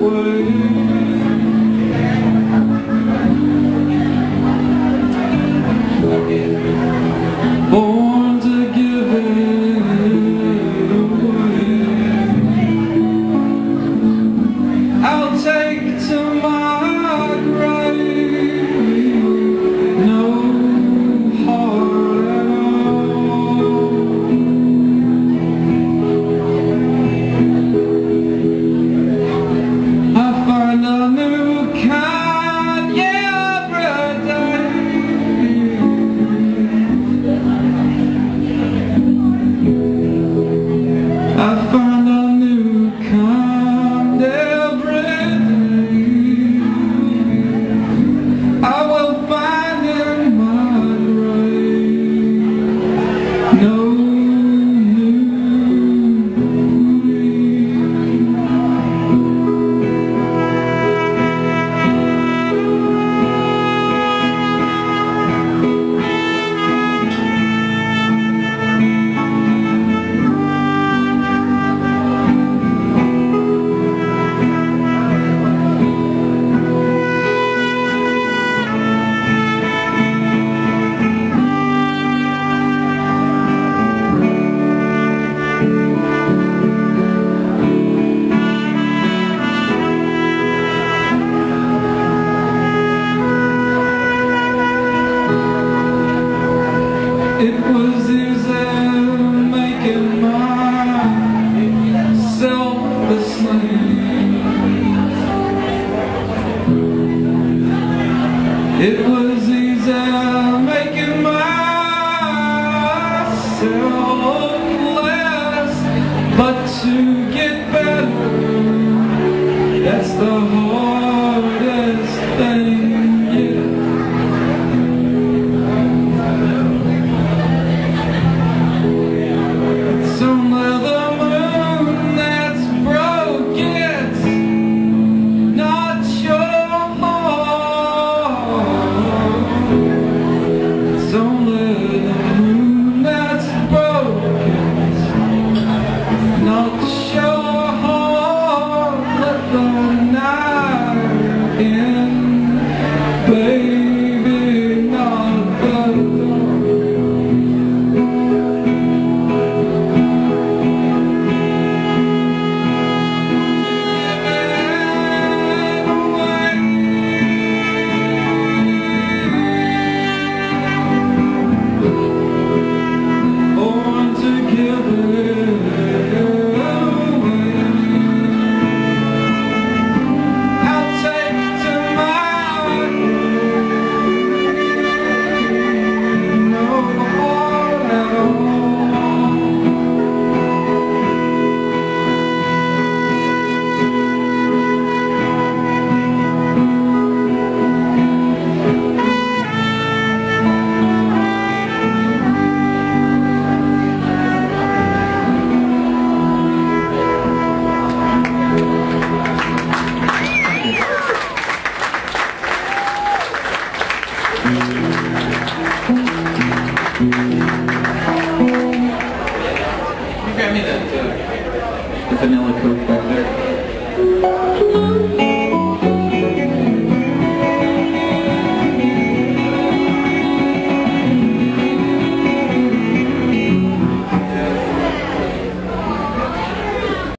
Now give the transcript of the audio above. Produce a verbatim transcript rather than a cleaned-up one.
Born to give it away. I'll take to my grave no heart at all. I find a new kind, yeah, every day. I find a new kind every day. I will find in my grave no new It was easy making myself the slave. It was easy making myself less, but to get better, that's the hard